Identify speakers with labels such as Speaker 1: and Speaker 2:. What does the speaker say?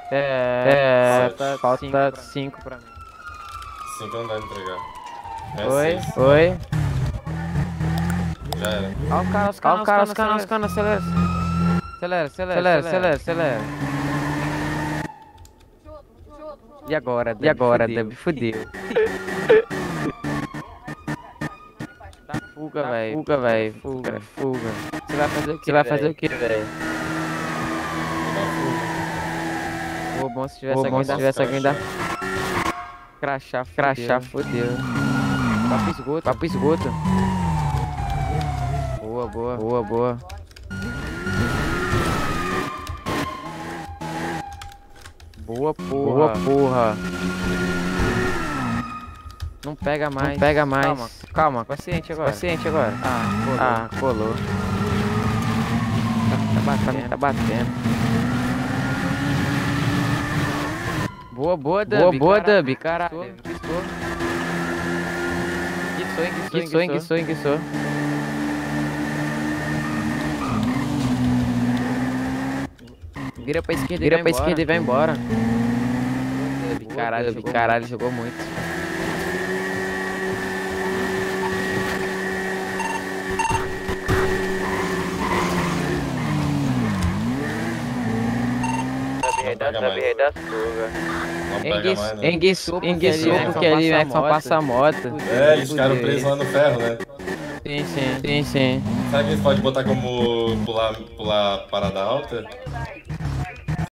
Speaker 1: Falta 5 pra mim.
Speaker 2: 5 não dá pra entregar. É
Speaker 1: Oi,
Speaker 2: 6.
Speaker 1: oi.
Speaker 2: Já era.
Speaker 1: Ó o cara, os caras, acelera. Acelera. E agora, Deb, fudeu. Fuga, velho. Fuga. Você vai fazer o que, velho? Pô, bom se tivesse alguém da crachá, fudeu. Papo esgoto. Boa. Boa, porra. Não pega mais. Calma. Paciente agora. Ah, colou. Tá batendo. Boa, Dub. Caralho. Enguiçou. Vira pra esquerda e vai embora. Caralho, jogou muito.
Speaker 2: Não pega mais, né?
Speaker 1: Enguiçou porque ali é só passa moto.
Speaker 2: É, eles ficaram presos lá no ferro, né?
Speaker 1: Sim.
Speaker 2: Será que eles podem botar como pular parada alta?